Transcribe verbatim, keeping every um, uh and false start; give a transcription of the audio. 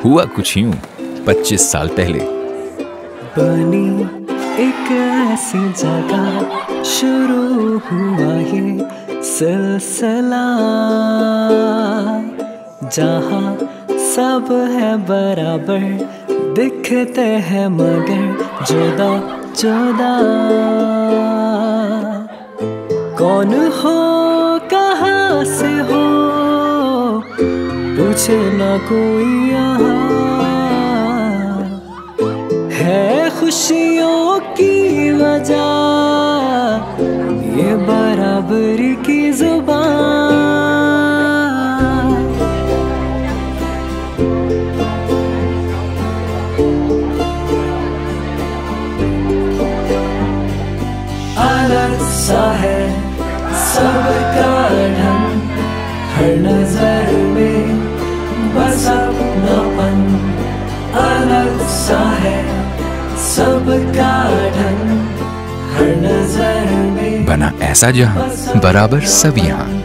हुआ कुछ यूं पच्चीस साल पहले। बनी एक ऐसी जगह शुरू हुआ ये सिलसिला, जहाँ सब है बराबर दिखते हैं मगर जुदा जुदा। कौन हो कहाँ से हो पूछे ना कोई यहाँ, है खुशियों की वजह ये बराबरी की जुबान। अलग सा है सबका ढंग, हर नजर में बस अपनापन। अलग सा है सबका ढंग, हर नजर में बना ऐसा जहां बराबर सब यहाँ।